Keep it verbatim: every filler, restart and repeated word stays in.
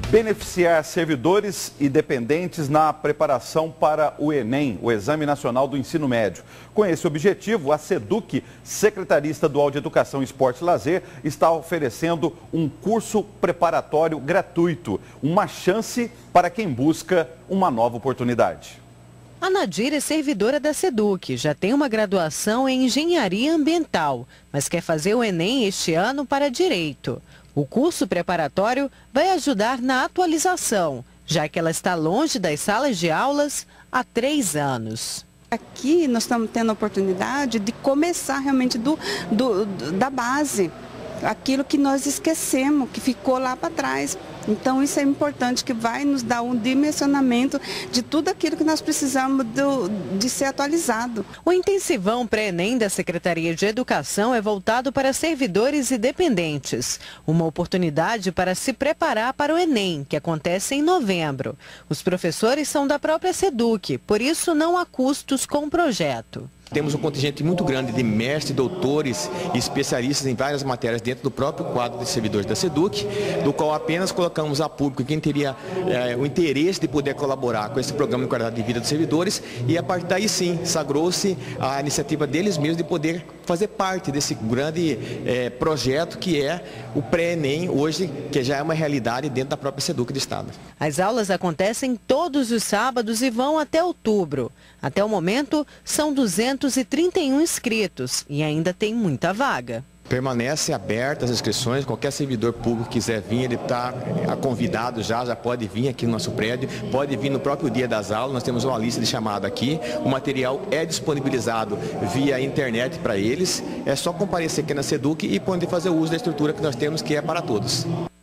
Beneficiar servidores e dependentes na preparação para o Enem, o Exame Nacional do Ensino Médio. Com esse objetivo, a SEDUC, Secretaria Estadual de Educação, Esporte e Lazer, está oferecendo um curso preparatório gratuito, uma chance para quem busca uma nova oportunidade. A Nadir é servidora da SEDUC, já tem uma graduação em Engenharia Ambiental, mas quer fazer o Enem este ano para Direito. O curso preparatório vai ajudar na atualização, já que ela está longe das salas de aulas há três anos. Aqui nós estamos tendo a oportunidade de começar realmente do, do, da base, aquilo que nós esquecemos, que ficou lá para trás. Então isso é importante, que vai nos dar um dimensionamento de tudo aquilo que nós precisamos do, de ser atualizado. O intensivão pré-ENEM da Secretaria de Educação é voltado para servidores e dependentes. Uma oportunidade para se preparar para o Enem, que acontece em novembro. Os professores são da própria SEDUC, por isso não há custos com o projeto. Temos um contingente muito grande de mestres, doutores e especialistas em várias matérias dentro do próprio quadro de servidores da SEDUC, do qual apenas colocamos a público quem teria é, o interesse de poder colaborar com esse programa de qualidade de vida dos servidores, e a partir daí sim, sagrou-se a iniciativa deles mesmos de poder fazer parte desse grande é, projeto que é o pré-ENEM hoje, que já é uma realidade dentro da própria SEDUC do Estado. As aulas acontecem todos os sábados e vão até outubro. Até o momento, são duzentos e trinta e um inscritos e ainda tem muita vaga. Permanece aberta as inscrições, qualquer servidor público que quiser vir, ele está convidado já, já pode vir aqui no nosso prédio, pode vir no próprio dia das aulas, nós temos uma lista de chamada aqui, o material é disponibilizado via internet para eles, é só comparecer aqui na SEDUC e poder fazer uso da estrutura que nós temos, que é para todos.